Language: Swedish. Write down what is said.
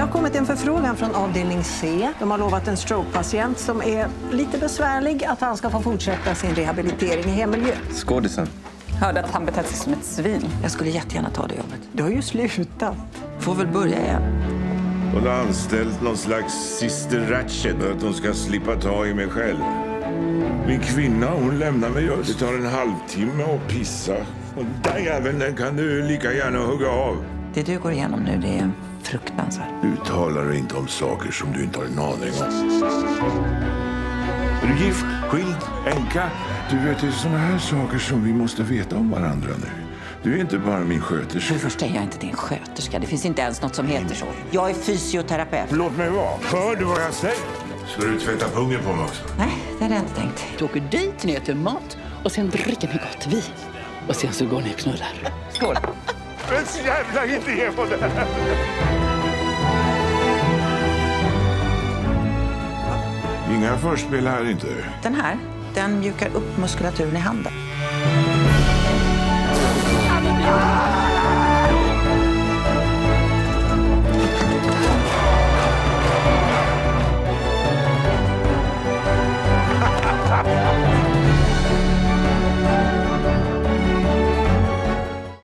har kommit en förfrågan från avdelning C. De har lovat en strokepatient som är lite besvärlig att han ska få fortsätta sin rehabilitering i hemmiljö. Skådisen. Hörde att han betett sig som ett svin. Jag skulle jättegärna ta det jobbet. Du har ju slutat. Får väl börja igen. Hon har anställt någon slags Sister Ratchet för att hon ska slippa ta i mig själv. Min kvinna, hon lämnar mig just. Det tar en halvtimme att pissa. Och den jäveln, den kan du lika gärna hugga av. Det du går igenom nu, det är fruktansvärt. Du talar inte om saker som du inte har en aning om. Är du gift, skild, änka? Du vet, det är såna här saker som vi måste veta om varandra nu. Du är inte bara min sköterska. För det första är jag inte din sköterska. Det finns inte ens något som heter så. Jag är fysioterapeut. Låt mig vara. Hör du vad jag säger? Ska du tvätta pungen på mig också? Nej, det hade jag inte tänkt. Du åker dit ner till mat och sen dricker ni gott vin. Och sen så går ni och knullar. Skål. Men så jävla idé på det här! Inga förspel här inte. Den här, den mjukar upp muskulaturen i handen.